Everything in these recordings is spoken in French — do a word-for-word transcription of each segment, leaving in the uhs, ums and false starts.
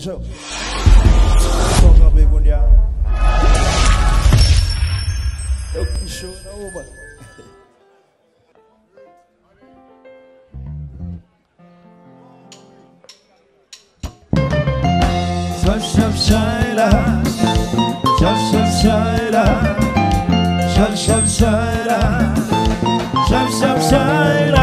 Show. Talk about big one, y'all. Okay, show no over. Shop, shop, shine, shop, shop, shine, shop, shop, shine, shop, shop, shine.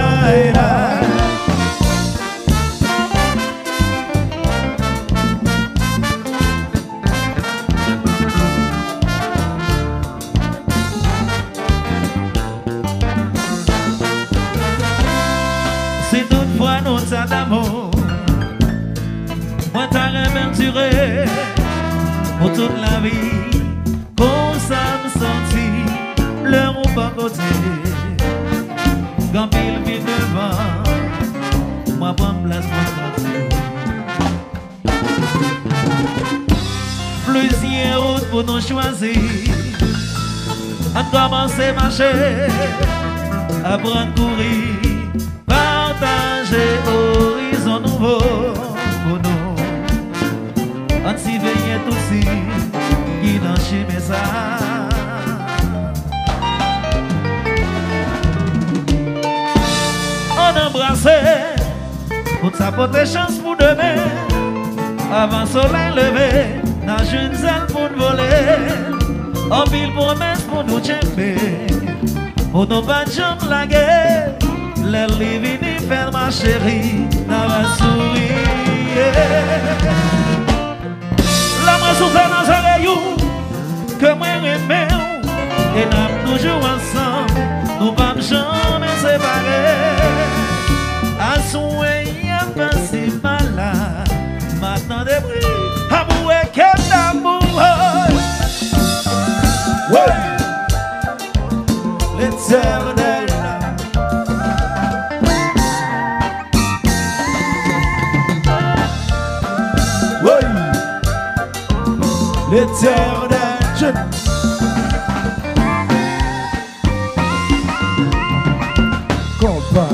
Si toutefois nous sommes d'amour, moi t'as réventuré pour toute la vie, comme ça me sentit, l'heure ou pas côté, quand il vit devant, moi prends place pour plusieurs routes pour nous choisir, à commencer à marcher, à prendre courir. Partager horizon nouveau pour nous. On s'y veille tout si qui n'en chime ça. On embrassait pour s'apporter chance pour demain. Avant soleil levé, dans une zèle pour nous voler. En ville promesse pour nous tchemper. Pour nous pas de jambes la guerre. Les livini faire ma chérie dans la souris. L'amour souffle dans un rayon que moi j'aime et nous toujours ensemble, nous pas jamais séparer. À souhait y'a pas si malade, maintenant des bruits, amour et quel amour. L'éternel. L'éternel combat.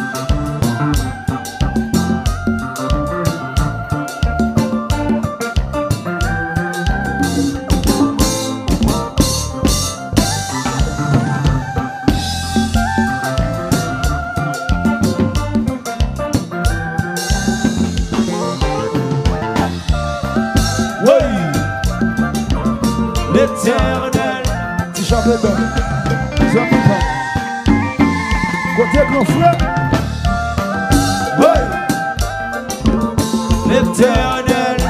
L'éternel, si j'avais donné, ça ne peut pas. Côté grand frère, oui, l'éternel.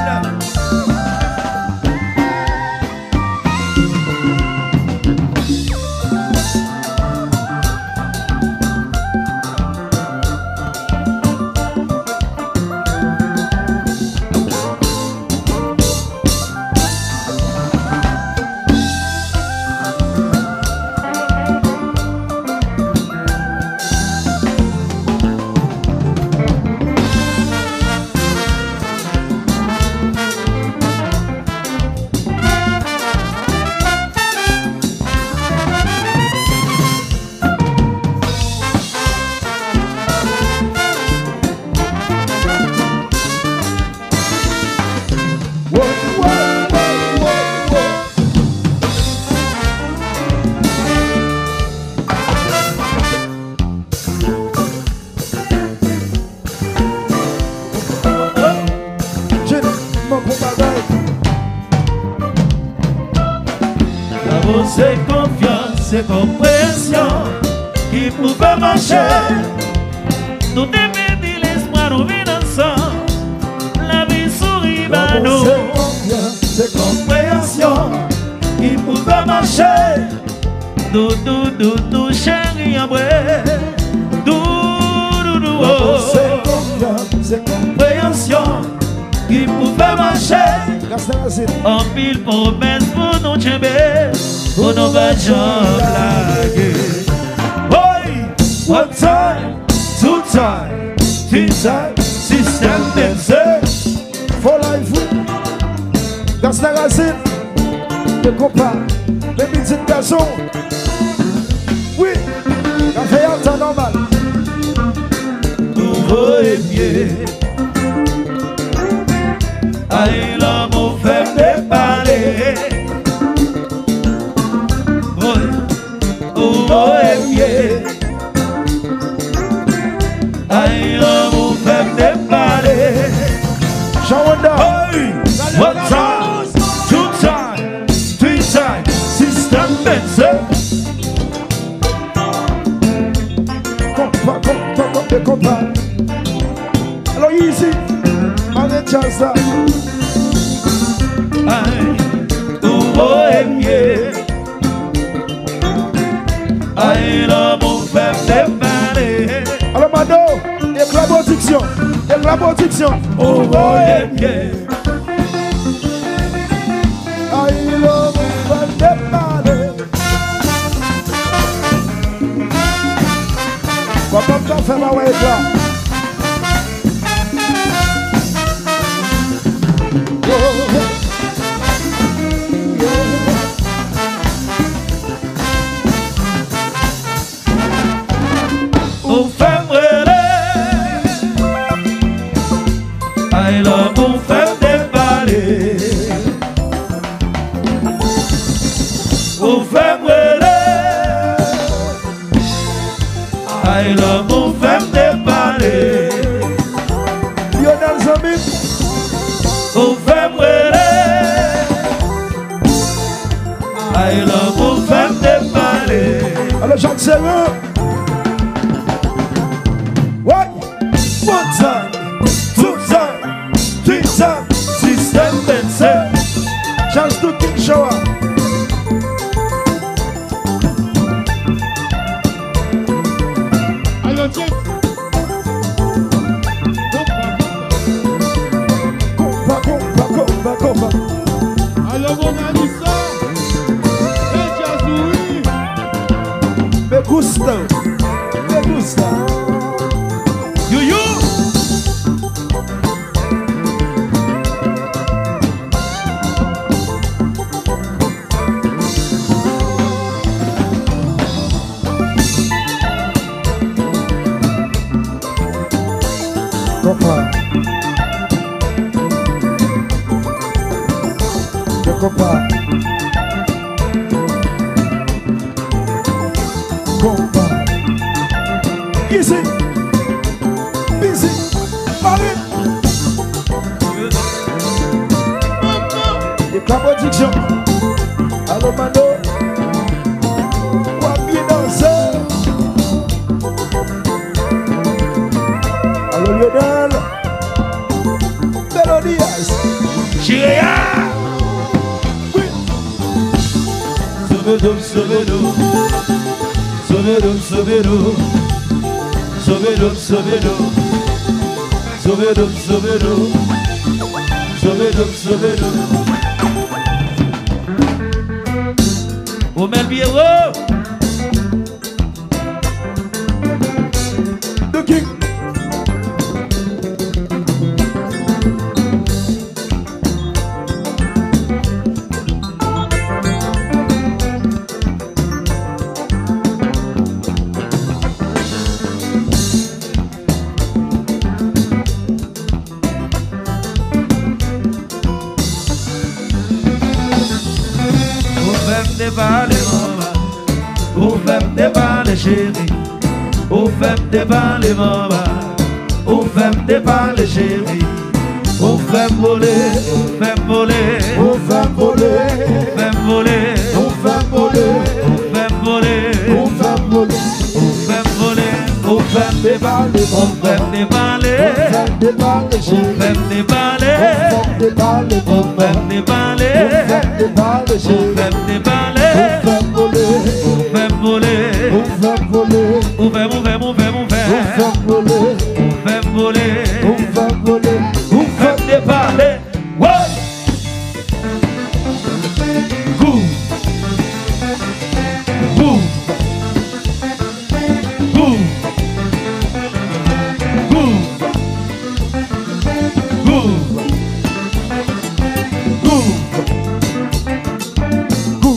C'est confiance, c'est compréhension qui pouvait marcher. Nous devons dire l'espoir, nous vivons ensemble. La vie sourit à nous. C'est confiance, c'est compréhension qui pouvait marcher. Dou, dou, dou, dou, chérie, en vrai. Dou, dou, dou, oh. C'est confiance, c'est compréhension qui pouvait marcher. En pile promesse pour nous tchember. Pour nous battre blaguer. Boy, one time, two time, three time, system dance. For life, dans la racine, de compas, les petites garçons. Oui, la fait un temps normal. Nouveau et pied. Aïe, l'amour fait me parler. Oh, oh, oh, yeah. Aïe, l'amour fait me parler. Shawanda. Hey, one time, two time, three time, system Benson. Compa, compa, compa, compa. Alors ici, Marie Chansa. Aïe, oh, oh, yeah. Aïe, l'amour fait me parler. Alors Mado, éclaboudiction, éclaboudiction. Oh, oh, yeah. Aïe, l'homme va te parler. Va pas me faire ma ouais là. Oh, femme relais. Aïe, l'amour fait me parler. Oh, femme relais. Aïe, l'amour fait me parler. Lionel Zamit. Oh, femme relais. Aïe, l'amour fait me parler. Alors Jacques Serrin. Ouais. One time, two time, three time, system Benson. Chance to King Shower. Alors tiens. Compa, compa, compa, compa. Alors mon ami ça. Et Jazoui. Me gusta, me gusta. You, you. Compa. Me compa. Compa. Easy. Busy. Marie. Éclaboudiction. Allô Mano. Ou bien danser. Allô Lionel. Melodias. Chiréa. Oui. Sauve-nous, sauve-nous. Sauve-nous, sauve-nous. Sauve-nous, sauve-nous. Sauve-nous, sauve-nous. Sauve-nous, sauve-nous. Omel Biero. The King. Ou femme de parler chérie, ou femme de parler maman, ou femme de parler chérie, ou femme voler, ou femme voler, Ou femme voler. ou femme voler, Ou femme voler. ou femme voler, Ou femme voler. ou femme voler, ou femme de parler, ou femme de parler, Femme de parler, ou chérie. femme de parler, Femme de parler, ou femme de parler, Femme de parler, ou chérie. femme de parler, Femme voler. ou femme voler. Femme voler. Ouvert, ouvert, ouvert, ouvert. Femme voler. Femme voler. Femme voler. Femme de parler. Ouais. Goût. Goût. Goût. Goût. Goût. Goût.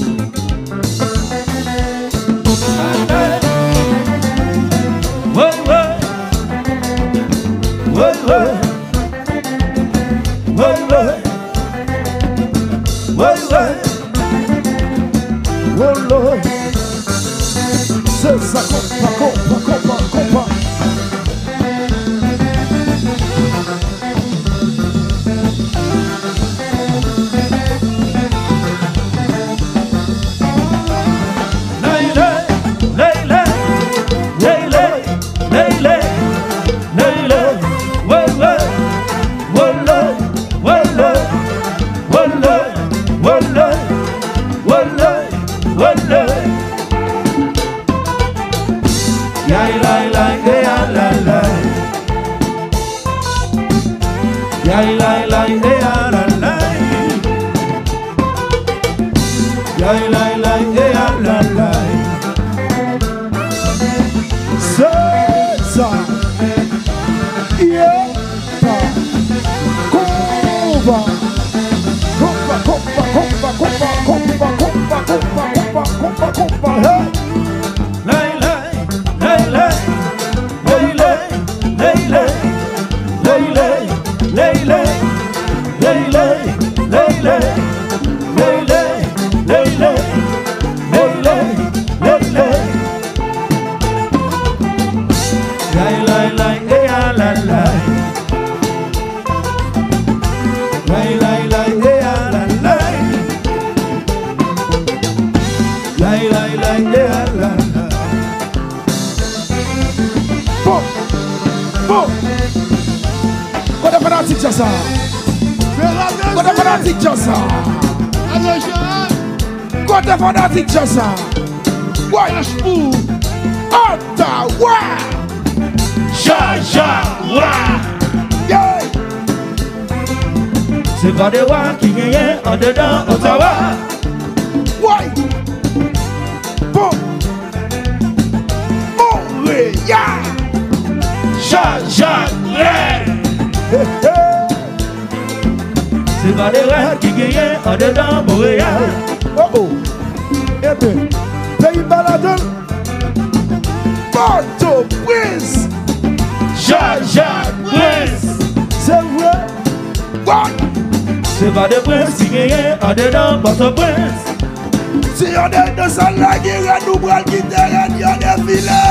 ouais, ouais. Oh Lord. C'est ça, compa, compa, compa, compa. C'est pas des rois qui gagnent en dedans Ottawa. Ouais. Bon. Montréal. Jean-Jacques Ray. C'est pas des rois qui gagnent en dedans Montréal. Oh oh. Eh bien, pays baladon. Port-au-Prince. Jean-Jacques Ray. C'est vrai. What? C'est pas de prince qui gagne en dedans Port-au-Prince. Si on est dans sa la guerre, nous prenons qui terrain, y a des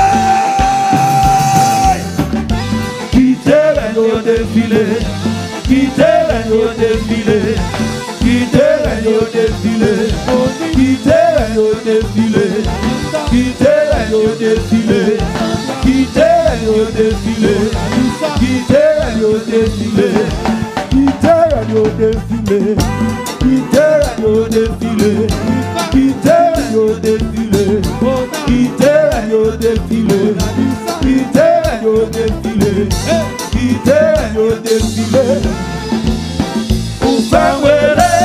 filets. Qui terrain, y a des filets. Qui terrain, y a des filets. Qui terrain, y a des filets. Qui terrain, y a des filets. Qui terrain, y a des filets. Qui terrain, y a des filets. Qui terrain, y a des filets. Quitter yo défilé, quitter yo défilé, quitter yo défilé, quitter yo défilé, quitter yo défilé, quitter yo défilé. Pour faire wélé,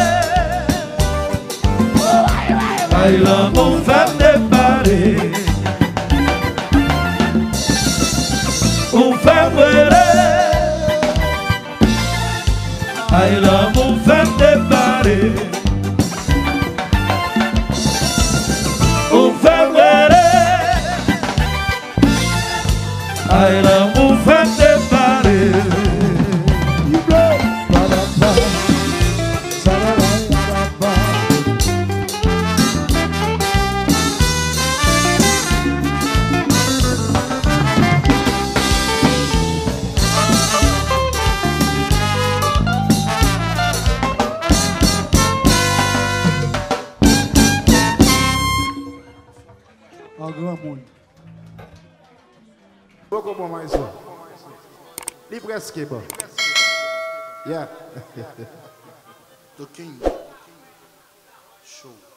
aïe là mon femme n'est pas là. Pour faire wélé. Aïe là mon femme débarré. On fait wéré. Aïe là mon femme débarré. Grand monde. Beaucoup bon maïso. Li presque bon. Yeah. The king. Show.